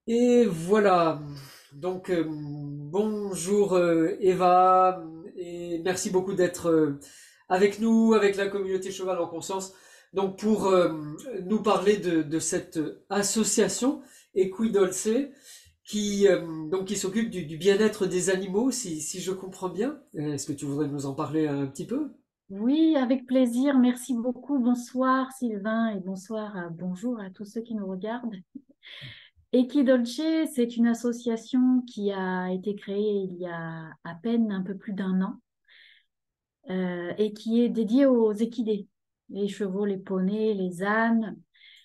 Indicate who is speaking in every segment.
Speaker 1: Et voilà. Donc, bonjour Eva, et merci beaucoup d'être avec nous, avec la communauté Cheval en Conscience. Donc, pour nous parler de cette association Equidolce qui s'occupe du bien-être des animaux, si je comprends bien. Est-ce que tu voudrais nous en parler un petit peu?
Speaker 2: Oui, avec plaisir. Merci beaucoup. Bonsoir Sylvain et bonsoir, bonjour à tous ceux qui nous regardent. Equidolce, c'est une association qui a été créée il y a à peine un peu plus d'un an et qui est dédiée aux équidés, les chevaux, les poneys, les ânes.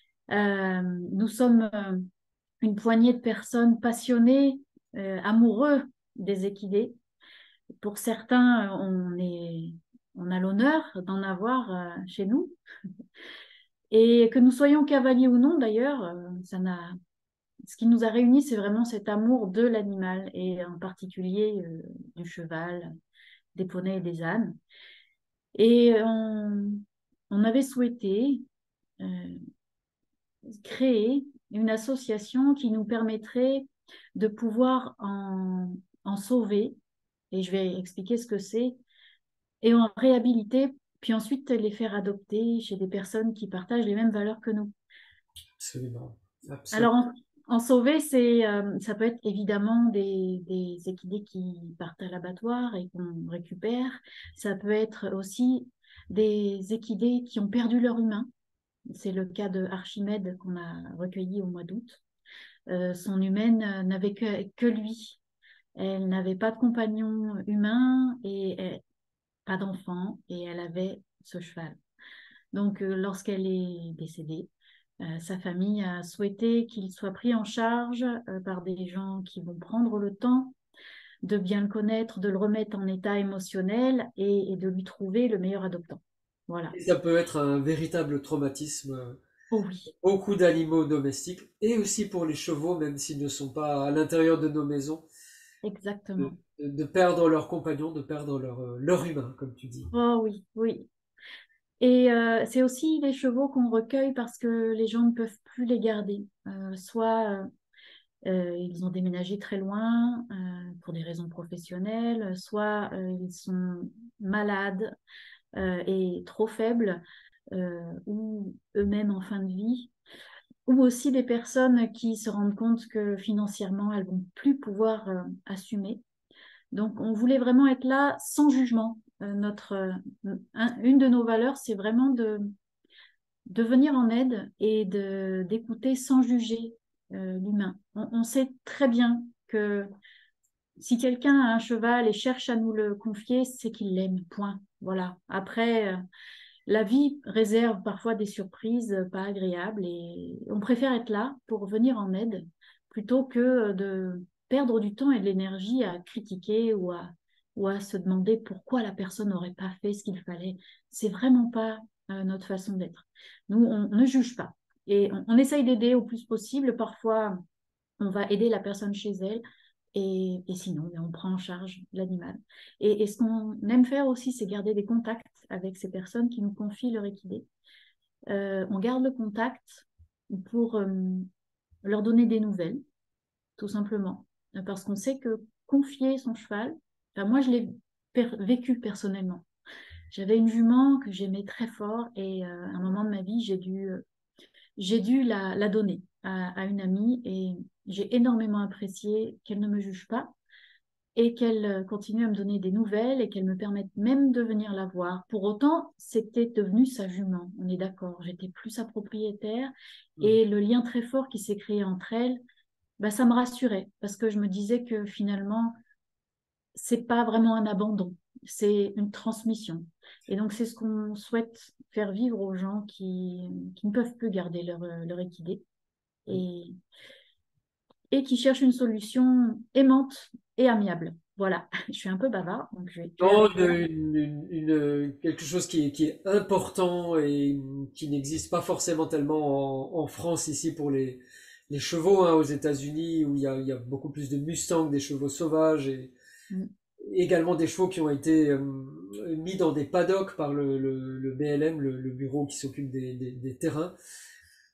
Speaker 2: Nous sommes une poignée de personnes passionnées, amoureux des équidés. Pour certains, on a l'honneur d'en avoir chez nous. Et que nous soyons cavaliers ou non, d'ailleurs, ce qui nous a réunis, c'est vraiment cet amour de l'animal et en particulier du cheval, des poneys et des ânes. Et on avait souhaité euh, créer une association qui nous permettrait de pouvoir en sauver, et je vais expliquer ce que c'est, et en réhabiliter, puis ensuite les faire adopter chez des personnes qui partagent les mêmes valeurs que nous.
Speaker 1: Absolument. Absolument.
Speaker 2: Alors, en sauver, ça peut être évidemment des équidés qui partent à l'abattoir et qu'on récupère. Ça peut être aussi des équidés qui ont perdu leur humain. C'est le cas de Archimède qu'on a recueilli au mois d'août. Son humaine n'avait que lui. Elle n'avait pas de compagnon humain et pas d'enfant et elle avait ce cheval. Donc, lorsqu'elle est décédée, sa famille a souhaité qu'il soit pris en charge par des gens qui vont prendre le temps de bien le connaître, de le remettre en état émotionnel et de lui trouver le meilleur adoptant. Voilà.
Speaker 1: Et ça peut être un véritable traumatisme.
Speaker 2: Oh oui,
Speaker 1: Beaucoup d'animaux domestiques et aussi pour les chevaux, même s'ils ne sont pas à l'intérieur de nos maisons,
Speaker 2: exactement.
Speaker 1: de perdre leur compagnon, de perdre leur humain, comme tu dis.
Speaker 2: Oh oui, oui. Et c'est aussi les chevaux qu'on recueille parce que les gens ne peuvent plus les garder. Soit ils ont déménagé très loin pour des raisons professionnelles, soit ils sont malades et trop faibles ou eux-mêmes en fin de vie, ou aussi des personnes qui se rendent compte que financièrement, elles vont plus pouvoir assumer. Donc, on voulait vraiment être là sans jugement. Une de nos valeurs, c'est vraiment de venir en aide et d'écouter sans juger l'humain. On sait très bien que si quelqu'un a un cheval et cherche à nous le confier, c'est qu'il l'aime, point. Voilà. Après, la vie réserve parfois des surprises pas agréables et on préfère être là pour venir en aide plutôt que de perdre du temps et de l'énergie à critiquer ou à se demander pourquoi la personne n'aurait pas fait ce qu'il fallait. C'est vraiment pas notre façon d'être. Nous, on ne juge pas et on essaye d'aider au plus possible. Parfois, on va aider la personne chez elle et sinon, on prend en charge l'animal. Et ce qu'on aime faire aussi, c'est garder des contacts avec ces personnes qui nous confient leur équidé. On garde le contact pour leur donner des nouvelles, tout simplement. Parce qu'on sait que confier son cheval, enfin, moi je l'ai vécu personnellement. J'avais une jument que j'aimais très fort et à un moment de ma vie, j'ai dû la donner à une amie et j'ai énormément apprécié qu'elle ne me juge pas et qu'elle continue à me donner des nouvelles et qu'elle me permette même de venir la voir. Pour autant, c'était devenu sa jument, on est d'accord. J'étais plus sa propriétaire
Speaker 1: Mm.
Speaker 2: et le lien très fort qui s'est créé entre elles, bah, ça me rassurait parce que je me disais que finalement, c'est pas vraiment un abandon, c'est une transmission. Et donc, c'est ce qu'on souhaite faire vivre aux gens qui ne peuvent plus garder leur équidé et, et qui cherchent une solution aimante et amiable. Voilà, je suis un peu bavard, donc je vais
Speaker 1: Non,
Speaker 2: arrêter là.
Speaker 1: quelque chose qui est important et qui n'existe pas forcément tellement en France ici pour les chevaux, hein, aux États-Unis où il y a beaucoup plus de Mustangs, des chevaux sauvages et
Speaker 2: Mm.
Speaker 1: également des chevaux qui ont été mis dans des paddocks par le BLM, le bureau qui s'occupe des terrains.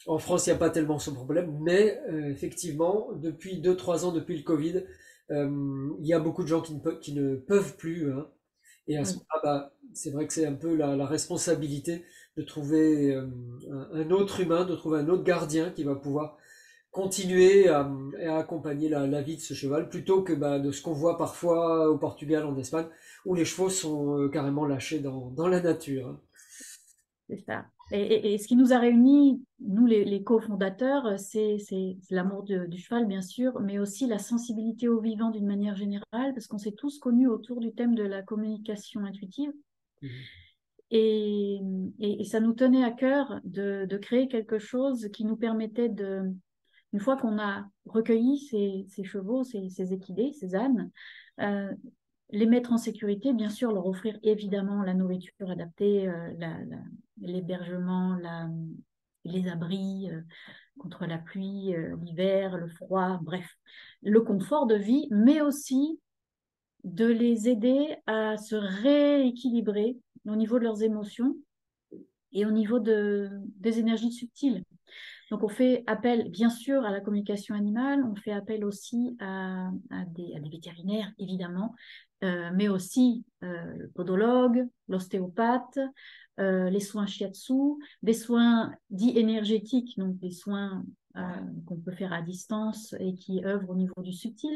Speaker 1: En France, il n'y a pas tellement ce problème, mais effectivement, depuis 2, 3 ans, depuis le Covid, il y a beaucoup de gens qui ne peuvent plus, hein. Et à ce
Speaker 2: Oui.
Speaker 1: moment-là, bah, c'est vrai que c'est un peu la responsabilité de trouver un autre humain, de trouver un autre gardien qui va pouvoir continuer à accompagner la vie de ce cheval, plutôt que bah, de ce qu'on voit parfois au Portugal, en Espagne, où les chevaux sont carrément lâchés dans la nature, hein.
Speaker 2: C'est ça. Et ce qui nous a réunis, nous les cofondateurs, c'est l'amour du cheval, bien sûr, mais aussi la sensibilité au vivant d'une manière générale, parce qu'on s'est tous connus autour du thème de la communication intuitive.
Speaker 1: Mhm.
Speaker 2: Et, et ça nous tenait à cœur de créer quelque chose qui nous permettait une fois qu'on a recueilli ces chevaux, ces équidés, ces ânes, euh, les mettre en sécurité, bien sûr, leur offrir évidemment la nourriture adaptée, l'hébergement, les abris contre la pluie, l'hiver, le froid, bref, le confort de vie, mais aussi de les aider à se rééquilibrer au niveau de leurs émotions et au niveau des énergies subtiles. Donc, on fait appel, bien sûr, à la communication animale, on fait appel aussi à des vétérinaires, évidemment, mais aussi le podologue, l'ostéopathe, les soins shiatsu, des soins dits énergétiques, donc des soins euh, qu'on peut faire à distance et qui œuvrent au niveau du subtil.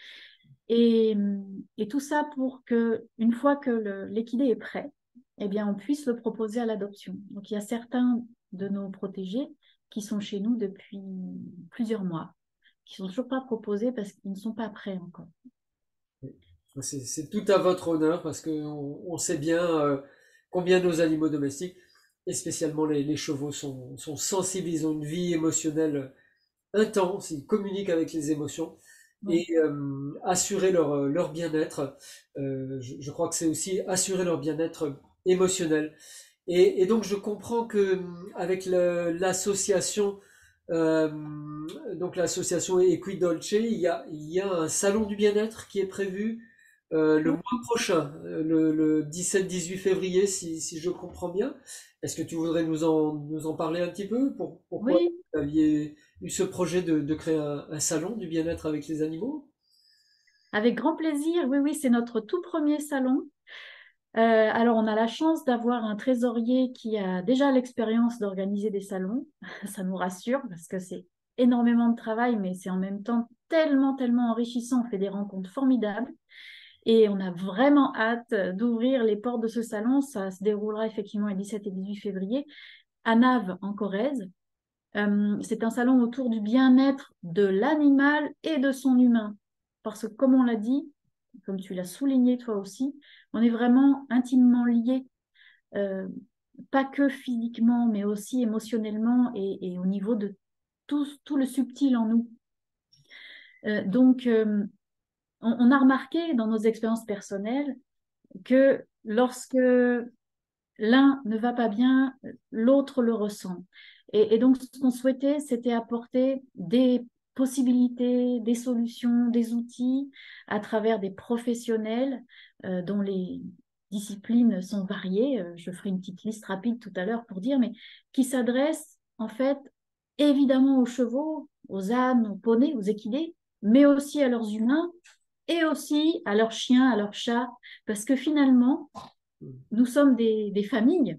Speaker 2: Et, et tout ça pour que, une fois que l'équidé est prêt, eh bien, on puisse le proposer à l'adoption. Donc, il y a certains de nos protégés qui sont chez nous depuis plusieurs mois, qui ne sont toujours pas proposés parce qu'ils ne sont pas prêts encore.
Speaker 1: C'est tout à votre honneur parce qu'on sait bien combien nos animaux domestiques, et spécialement les chevaux, sont sensibles, ils ont une vie émotionnelle intense, ils communiquent avec les émotions
Speaker 2: Oui,
Speaker 1: et assurer leur bien-être, je crois que c'est aussi assurer leur bien-être émotionnel. Et donc je comprends que avec l'association, euh, donc l'association Equidolce, il y a un salon du bien-être qui est prévu le
Speaker 2: oui,
Speaker 1: mois prochain, le 17-18 février, si je comprends bien. Est-ce que tu voudrais nous en parler un petit peu? Pourquoi
Speaker 2: oui,
Speaker 1: vous aviez eu ce projet de créer un salon du bien-être avec les animaux?
Speaker 2: avec grand plaisir. Oui, oui, c'est notre tout premier salon. Alors, on a la chance d'avoir un trésorier qui a déjà l'expérience d'organiser des salons. Ça nous rassure parce que c'est énormément de travail, mais c'est en même temps tellement, tellement enrichissant. On fait des rencontres formidables et on a vraiment hâte d'ouvrir les portes de ce salon. Ça se déroulera effectivement les 17 et 18 février à Naves, en Corrèze. C'est un salon autour du bien-être de l'animal et de son humain. Parce que, comme on l'a dit, comme tu l'as souligné toi aussi, on est vraiment intimement liés, euh, pas que physiquement, mais aussi émotionnellement et au niveau de tout le subtil en nous. Donc, on a remarqué dans nos expériences personnelles que lorsque l'un ne va pas bien, l'autre le ressent. Et donc, ce qu'on souhaitait, c'était apporter des possibilités, des solutions, des outils à travers des professionnels dont les disciplines sont variées. Je ferai une petite liste rapide tout à l'heure pour dire, mais qui s'adressent en fait évidemment aux chevaux, aux ânes, aux poneys, aux équidés, mais aussi à leurs humains et aussi à leurs chiens, à leurs chats, parce que finalement, nous sommes des familles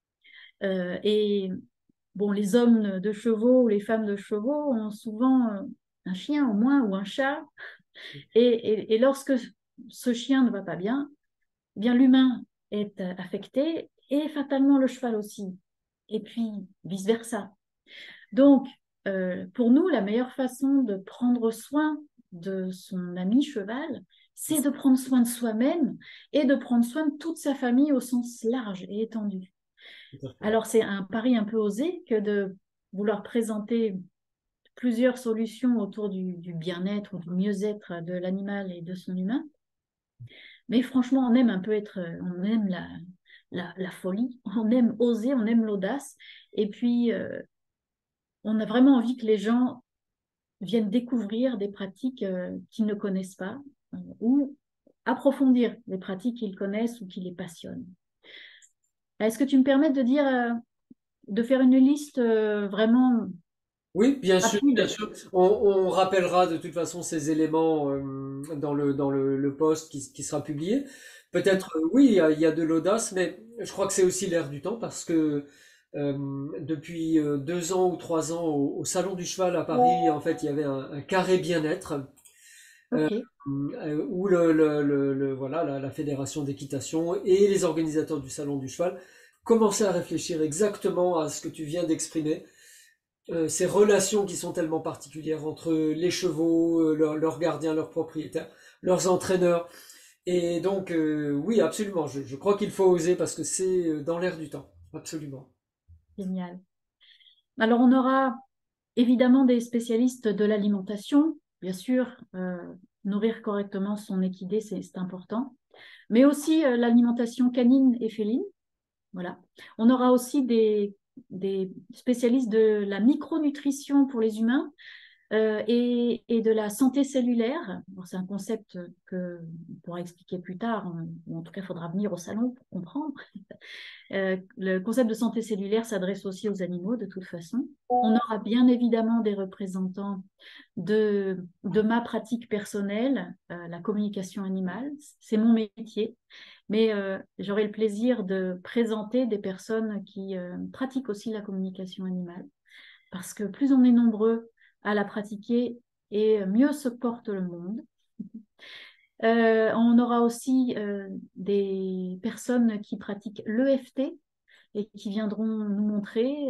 Speaker 2: et bon, les hommes de chevaux ou les femmes de chevaux ont souvent un chien au moins ou un chat. Et lorsque ce chien ne va pas bien, eh bien l'humain est affecté et fatalement le cheval aussi. Et puis vice-versa. Donc, pour nous, la meilleure façon de prendre soin de son ami cheval, c'est de prendre soin de soi-même et de prendre soin de toute sa famille au sens large et étendu.
Speaker 1: Tout à fait.
Speaker 2: Alors, c'est un pari un peu osé que de vouloir présenter plusieurs solutions autour du bien-être ou du mieux-être de l'animal et de son humain. Mais franchement, on aime un peu être, on aime la folie, on aime oser, on aime l'audace. Et puis, on a vraiment envie que les gens viennent découvrir des pratiques qu'ils ne connaissent pas ou approfondir des pratiques qu'ils connaissent ou qui les passionnent. Est-ce que tu me permets de dire de faire une liste vraiment
Speaker 1: Oui, bien sûr, bien
Speaker 2: rapide.
Speaker 1: sûr. On rappellera de toute façon ces éléments dans le post qui sera publié. Peut-être, oui, il y a de l'audace, mais je crois que c'est aussi l'air du temps parce que depuis 2 ans ou 3 ans au Salon du Cheval à Paris, en fait, il y avait un carré bien-être
Speaker 2: Ok,
Speaker 1: où voilà, la fédération d'équitation et les organisateurs du Salon du Cheval commençaient à réfléchir exactement à ce que tu viens d'exprimer, ces relations qui sont tellement particulières entre les chevaux, leurs gardiens, leurs propriétaires, leurs entraîneurs. Et donc, oui, absolument, je crois qu'il faut oser parce que c'est dans l'air du temps. Absolument.
Speaker 2: génial. Alors, on aura évidemment des spécialistes de l'alimentation, bien sûr, nourrir correctement son équidé, c'est important, mais aussi l'alimentation canine et féline. Voilà. On aura aussi des spécialistes de la micronutrition pour les humains et de la santé cellulaire. Bon, c'est un concept que on pourra expliquer plus tard, ou en tout cas, il faudra venir au salon pour comprendre. Le concept de santé cellulaire s'adresse aussi aux animaux de toute façon. On aura bien évidemment des représentants de ma pratique personnelle, la communication animale. C'est mon métier, mais j'aurai le plaisir de présenter des personnes qui pratiquent aussi la communication animale, parce que plus on est nombreux à la pratiquer, et mieux se porte le monde. On aura aussi des personnes qui pratiquent l'EFT et qui viendront nous montrer,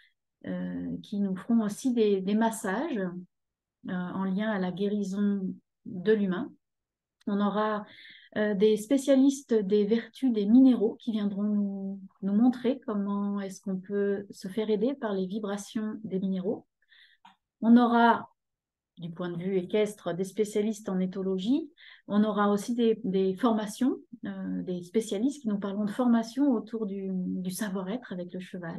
Speaker 2: qui nous feront aussi des massages en lien à la guérison de l'humain. On aura des spécialistes des vertus des minéraux qui viendront nous montrer comment est-ce qu'on peut se faire aider par les vibrations des minéraux. On aura, du point de vue équestre, des spécialistes en éthologie. On aura aussi des formations, des spécialistes qui nous parleront de formation autour du savoir-être avec le cheval.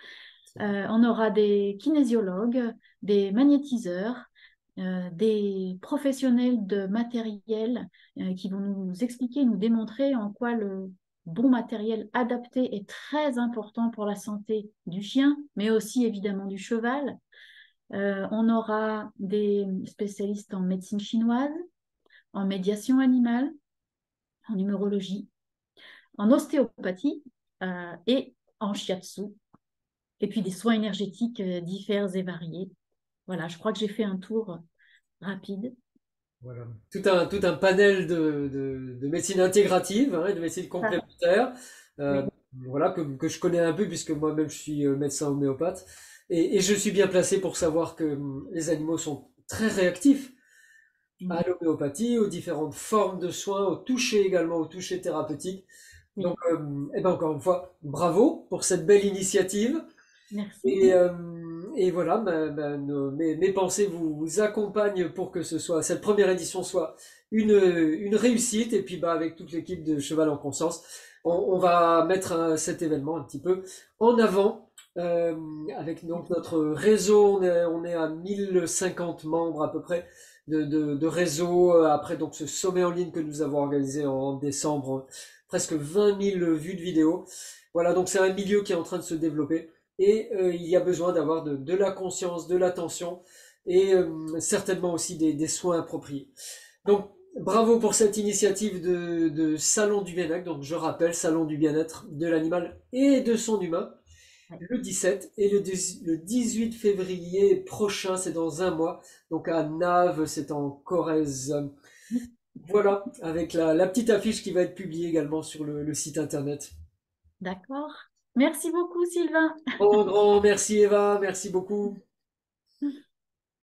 Speaker 2: On aura des kinésiologues, des magnétiseurs, des professionnels de matériel qui vont nous expliquer, nous démontrer en quoi le bon matériel adapté est très important pour la santé du chien, mais aussi évidemment du cheval. On aura des spécialistes en médecine chinoise, en médiation animale, en numérologie, en ostéopathie et en shiatsu, et puis des soins énergétiques divers et variés. Voilà, je crois que j'ai fait un tour rapide.
Speaker 1: Voilà. Tout un panel de médecine intégrative, hein, et de médecine
Speaker 2: Ah,
Speaker 1: complémentaire, euh,
Speaker 2: oui,
Speaker 1: voilà, que je connais un peu puisque moi-même je suis médecin homéopathe. Et je suis bien placé pour savoir que les animaux sont très réactifs à
Speaker 2: oui,
Speaker 1: l'homéopathie, aux différentes formes de soins, au toucher également, au toucher thérapeutique.
Speaker 2: oui.
Speaker 1: Donc, eh ben encore une fois, bravo pour cette belle initiative.
Speaker 2: Merci.
Speaker 1: Et voilà, mes pensées vous accompagnent pour que cette première édition soit une réussite. Et puis, avec toute l'équipe de Cheval en Conscience, on va mettre cet événement un petit peu en avant. Avec donc notre réseau, on est à 1050 membres à peu près de réseau. Après donc ce sommet en ligne que nous avons organisé en décembre, presque 20 000 vues de vidéos. Voilà, donc c'est un milieu qui est en train de se développer. Et il y a besoin d'avoir de la conscience, de l'attention et certainement aussi des soins appropriés. Donc, bravo pour cette initiative de Salon du Bien-être. Donc, je rappelle, Salon du Bien-être de l'animal et de son humain,
Speaker 2: Ouais.
Speaker 1: le 17 et le 18 février prochain, c'est dans un mois. Donc, à Naves, c'est en Corrèze. Voilà, avec la petite affiche qui va être publiée également sur le site internet.
Speaker 2: D'accord. Merci beaucoup, Sylvain.
Speaker 1: Grand merci Eva, merci beaucoup.